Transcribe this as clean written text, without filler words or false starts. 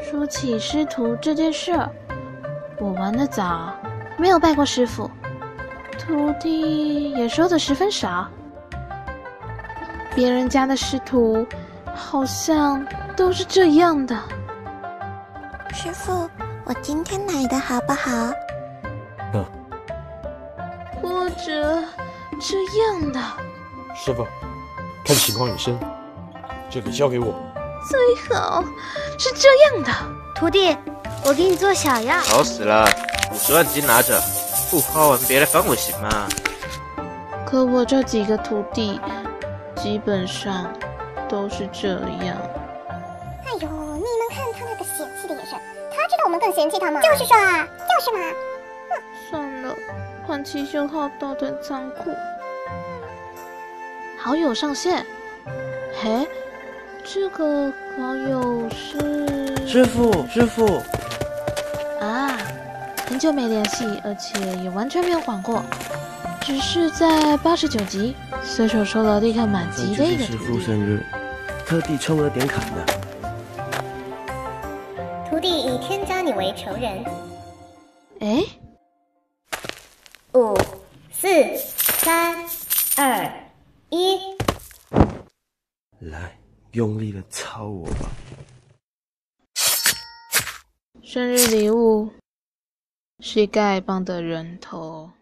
说起师徒这件事，我玩得早，没有拜过师傅，徒弟也收得十分少。别人家的师徒好像都是这样的。 师傅，我今天来的好不好？ 或者这样的。 师傅，看情况也深，这个交给我。 最好是这样的。 徒弟，我给你做小样。 好死了，50万金拿着，不花完别来烦我行吗？ 可我这几个徒弟基本上都是这样。 哎呦，你们看他那个嫌弃的眼神，他知道我们更嫌弃他吗？就是说啊，就是嘛。 算了，换七秀号倒腾仓库。好友上线。嘿，这个好友是师傅啊，很久没联系，而且也完全没有管过，只是在89级随手抽了立刻满级的一个师徒弟。 傅生日，特地充了点卡呢。 徒弟已添加你为仇人。 哎 ，5、4、3、2、1， 来，用力的操我吧！ 生日礼物是丐帮的人头。